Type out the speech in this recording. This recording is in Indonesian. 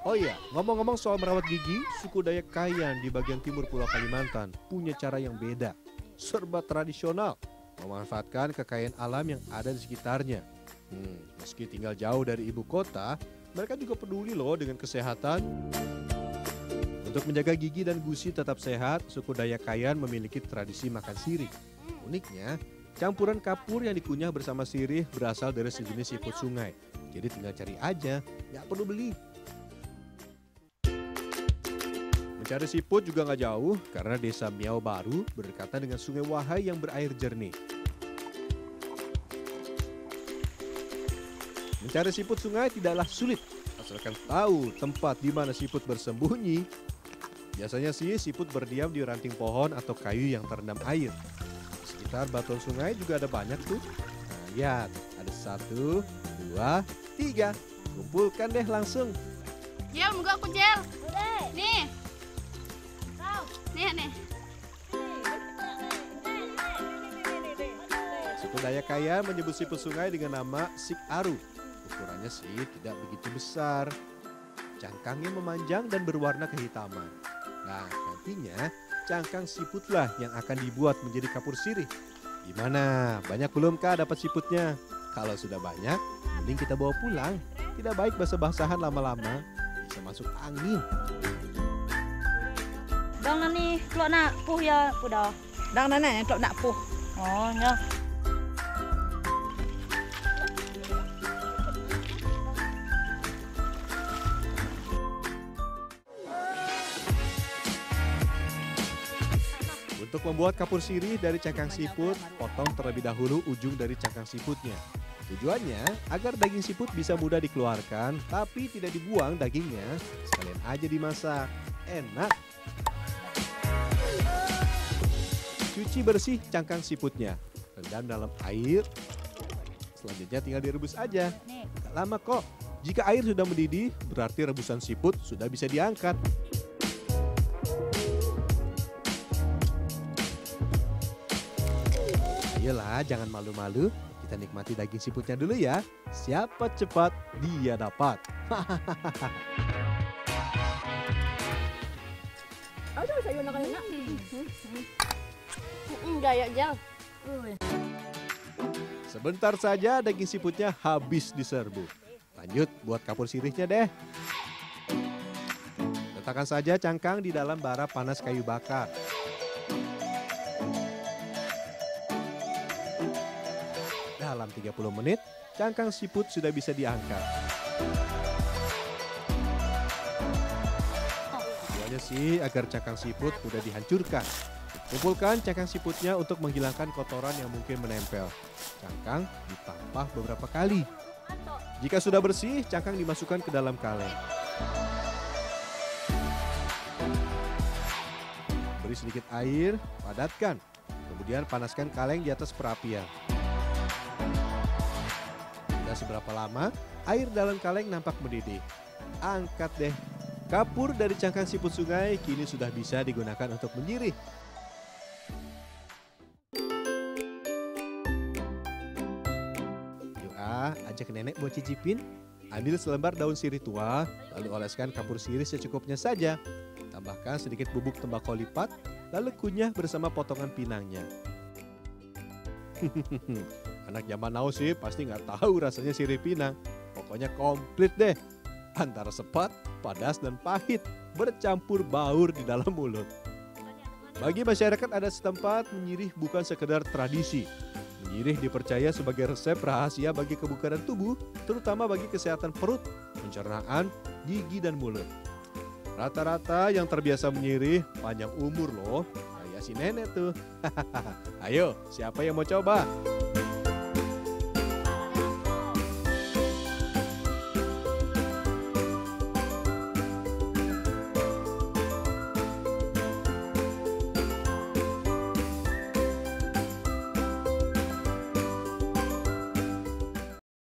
Oh iya, ngomong-ngomong soal merawat gigi, suku Dayak Kayan di bagian timur Pulau Kalimantan punya cara yang beda. Serba tradisional, memanfaatkan kekayaan alam yang ada di sekitarnya. Meski tinggal jauh dari ibu kota, mereka juga peduli loh dengan kesehatan. Untuk menjaga gigi dan gusi tetap sehat, suku Dayak Kayan memiliki tradisi makan sirih. Uniknya, campuran kapur yang dikunyah bersama sirih berasal dari sejenis siput sungai. Jadi tinggal cari aja, nggak perlu beli. Mencari siput juga nggak jauh karena desa Miau Baru berdekatan dengan sungai Wahai yang berair jernih. Mencari siput sungai tidaklah sulit, asalkan tahu tempat di mana siput bersembunyi. Biasanya sih siput berdiam di ranting pohon atau kayu yang terendam air. Di sekitar batuan sungai juga ada banyak tuh. Nah, lihat, ada 1, 2, 3. Kumpulkan deh langsung. Jel, moga aku Jel. Nih. Nih. Suku Dayak Kayan menyebut siput sungai dengan nama sik aru. Ukurannya sih tidak begitu besar. Cangkangnya memanjang dan berwarna kehitaman. Nah, nantinya cangkang siputlah yang akan dibuat menjadi kapur sirih. Gimana? Banyak belum kah dapat siputnya? Kalau sudah banyak, mending kita bawa pulang. Tidak baik basah-basahan lama-lama, bisa masuk angin. Dang nani kelok nak puh ya pudah. Dang nana kelok nak puh. Oh ya. Untuk membuat kapur sirih dari cangkang siput, potong terlebih dahulu ujung dari cangkang siputnya. Tujuannya agar daging siput bisa mudah dikeluarkan, tapi tidak dibuang dagingnya, sekalian aja dimasak. Enak. Cuci bersih cangkang siputnya, rendam dalam air. Selanjutnya tinggal direbus aja. Gak lama kok. Jika air sudah mendidih, berarti rebusan siput sudah bisa diangkat. Ayolah, jangan malu-malu. Kita nikmati daging siputnya dulu ya. Siapa cepat, dia dapat. Aduh, saya nak enak. Gaya Jel. Sebentar saja daging siputnya habis diserbu. Lanjut buat kapur sirihnya deh. Letakkan saja cangkang di dalam bara panas kayu bakar. Dalam 30 menit, cangkang siput sudah bisa diangkat. Tujuannya sih agar cangkang siput mudah dihancurkan. Kumpulkan cangkang siputnya untuk menghilangkan kotoran yang mungkin menempel. Cangkang ditampah beberapa kali. Jika sudah bersih, cangkang dimasukkan ke dalam kaleng. Beri sedikit air, padatkan. Kemudian panaskan kaleng di atas perapian. Tidak seberapa lama, air dalam kaleng nampak mendidih. Angkat deh. Kapur dari cangkang siput sungai kini sudah bisa digunakan untuk menyirih. Ajak nenek buat cicipin. Ambil selembar daun sirih tua, lalu oleskan kapur sirih secukupnya saja. Tambahkan sedikit bubuk tembakau lipat, lalu kunyah bersama potongan pinangnya. Anak zaman now sih pasti nggak tahu rasanya sirih pinang. Pokoknya komplit deh. Antara sepat, padas, dan pahit bercampur baur di dalam mulut. Bagi masyarakat adat setempat, menyirih bukan sekedar tradisi. Menyirih dipercaya sebagai resep rahasia bagi kebugaran tubuh, terutama bagi kesehatan perut, pencernaan, gigi, dan mulut. Rata-rata yang terbiasa menyirih panjang umur loh, kayak si nenek tuh. Ayo, siapa yang mau coba?